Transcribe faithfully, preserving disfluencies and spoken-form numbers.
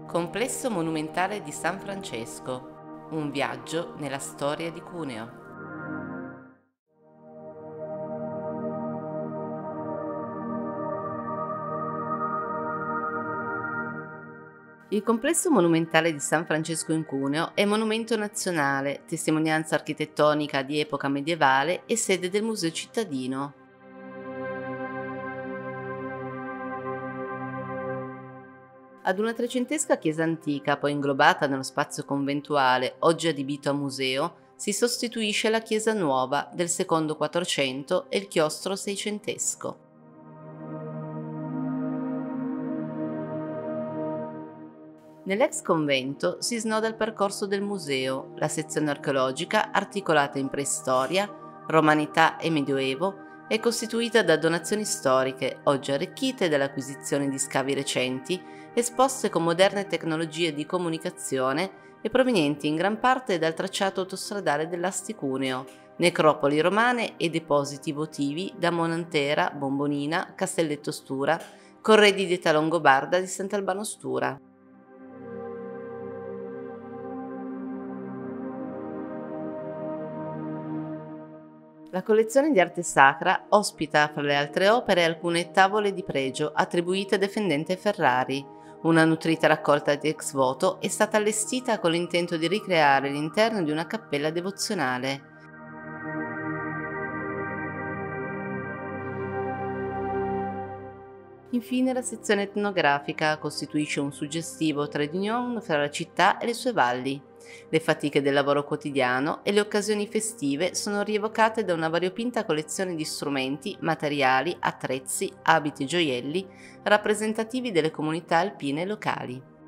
Complesso monumentale di San Francesco. Un viaggio nella storia di Cuneo. Il complesso monumentale di San Francesco in Cuneo è monumento nazionale, testimonianza architettonica di epoca medievale e sede del Museo cittadino. Ad una trecentesca chiesa antica, poi inglobata nello spazio conventuale, oggi adibito a museo, si sostituisce la chiesa nuova del secondo Quattrocento e il chiostro seicentesco. Nell'ex convento si snoda il percorso del museo, la sezione archeologica, articolata in preistoria, romanità e medioevo, è costituita da donazioni storiche, oggi arricchite dall'acquisizione di scavi recenti, esposte con moderne tecnologie di comunicazione e provenienti in gran parte dal tracciato autostradale dell'Asti-Cuneo, necropoli romane e depositi votivi da Monantera, Bombonina, Castelletto Stura, corredi di età longobarda di Sant'Albano Stura. La collezione di arte sacra ospita, fra le altre opere, alcune tavole di pregio attribuite a Defendente Ferrari. Una nutrita raccolta di ex voto è stata allestita con l'intento di ricreare l'interno di una cappella devozionale. Infine la sezione etnografica costituisce un suggestivo trade union fra la città e le sue valli. Le fatiche del lavoro quotidiano e le occasioni festive sono rievocate da una variopinta collezione di strumenti, materiali, attrezzi, abiti e gioielli rappresentativi delle comunità alpine locali.